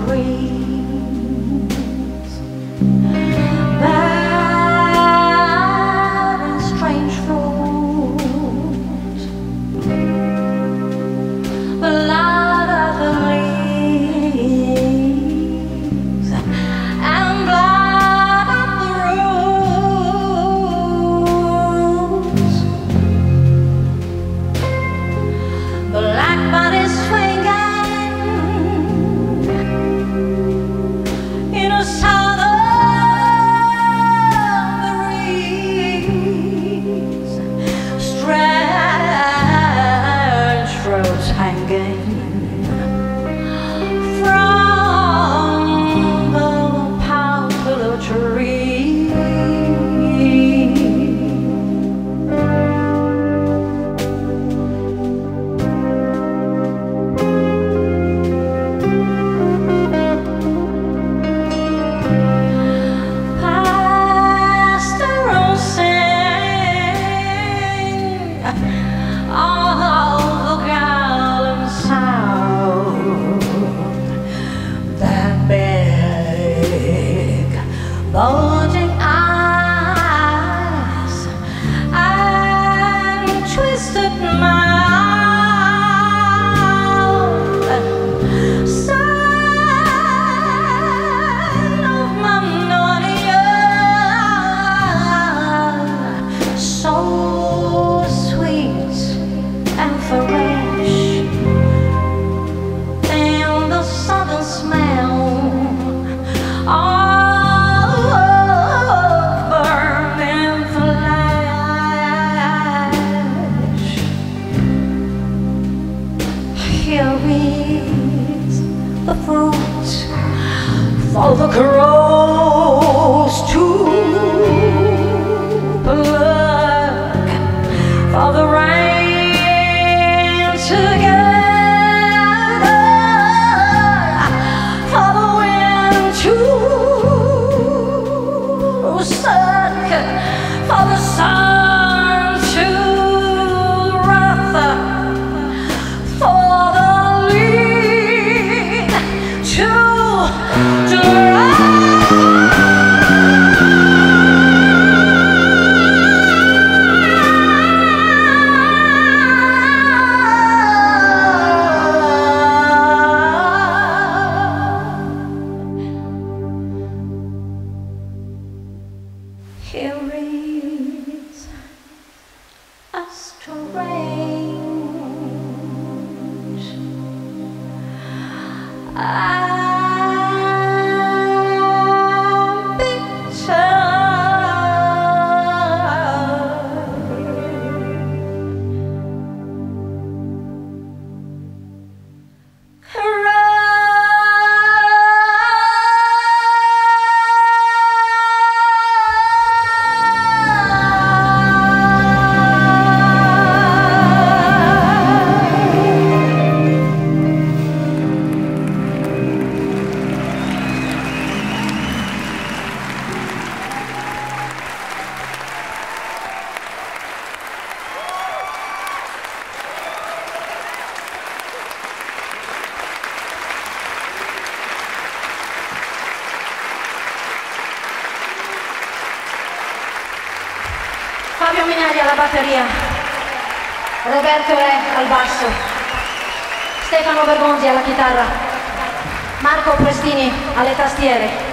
dreams, bad and strange fruit, blood of the leaves and blood of the roots, black bodies swinging in a southern breeze, strange throats hanging from the poplar tree. Bulging eyes and twisted mouth, sign of magnolia, so sweet and fresh, and the southern smell the fruit for the crows to pluck, for the rain to gather, for the wind to suck, for the sun to wrath, for the leaf to here is a strange Fabio Minari alla batteria, Roberto Re al basso, Stefano Bergonzi alla chitarra, Marco Prestini alle tastiere.